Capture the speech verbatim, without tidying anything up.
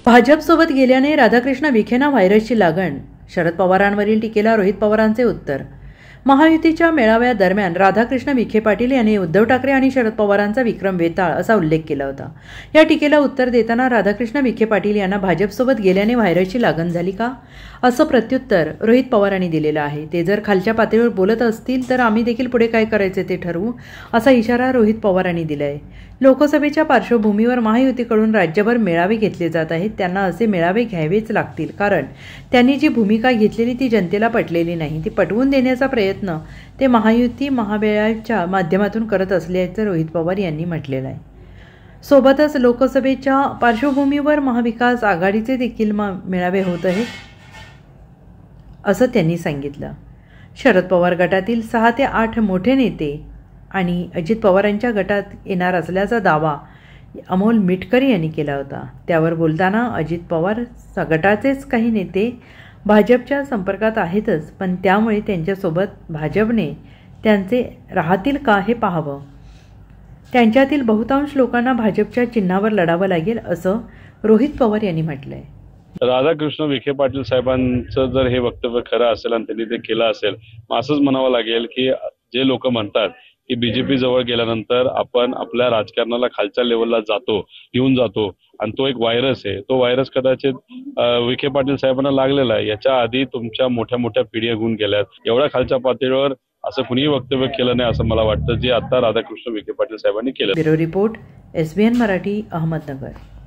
भाजपसोबत गेल्याने राधाकृष्ण विखेंना व्हायरसची लागण. शरद पवारांवरील टीकेला रोहित पवारांचे उत्तर. महायुतीच्या मेळाव्यादरम्यान राधाकृष्ण विखे पाटील यांनी उद्धव ठाकरे आणि शरद पवारांचा विक्रम वेताळ असा उल्लेख केला होता. या टीकेला उत्तर देताना राधाकृष्ण विखे पाटील यांना भाजपसोबत गेल्याने व्हायरसची लागण झाली का असं प्रत्युत्तर रोहित पवारांनी दिलेलं आहे. ते जर खालच्या पातळीवर बोलत असतील तर आम्ही देखील पुढे काय करायचे ते ठरवू असा इशारा रोहित पवारांनी दिलाय. लोकसभेच्या पार्श्वभूमीवर महायुतीकडून राज्यभर मेळावे घेतले जात आहेत. त्यांना असे मेळावे घ्यावेच लागतील, कारण त्यांनी जी भूमिका घेतलेली ती जनतेला पटलेली नाही. ती पटवून देण्याचा प्रयत्न ते महायुती महामेळाव्याच्या माध्यमातून करत असल्याचं रोहित पवार यांनी म्हटलेलं आहे. सोबतच लोकसभेच्या पार्श्वभूमीवर महाविकास आघाडीचे देखील मेळावे होत आहेत असं त्यांनी सांगितलं. शरद पवार गटातील सहा ते आठ मोठे नेते आणि अजित पवारांच्या गटात येणार असल्याचा दावा अमोल मिटकर यांनी केला होता. त्यावर बोलताना अजित पवार गटाचेच काही नेते भाजपच्या संपर्कात आहेतच, पण त्यामुळे त्यांच्यासोबत भाजपने त्यांचे राहतील का हे पाहावं. त्यांच्यातील बहुतांश लोकांना भाजपच्या चिन्हावर लढावं लागेल असं रोहित पवार यांनी म्हटलंय. राधाकृष्ण विखे पाटील साहेबांचं जर हे वक्तव्य खरं असेल आणि त्यांनी ते केलं असेल, मग असंच म्हणावं लागेल की जे लोक म्हणतात की बीजेपी जवळ गेल्यानंतर आपण आपल्या राजकारणाला खालच्या लेवलला जातो, येऊन जातो आणि तो एक व्हायरस आहे, तो व्हायरस कदाचित विखे पाटील साहेबांना लागलेला आहे. याच्या आधी तुमच्या मोठ्या मोठ्या पिढ्या घेऊन गेल्यात. एवढ्या खालच्या पातळीवर असं कुणीही वक्तव्य केलं नाही असं मला वाटतं, जे आता राधाकृष्ण विखे पाटील साहेबांनी केलं. Bureau report, SBN Marathi, Ahmednagar.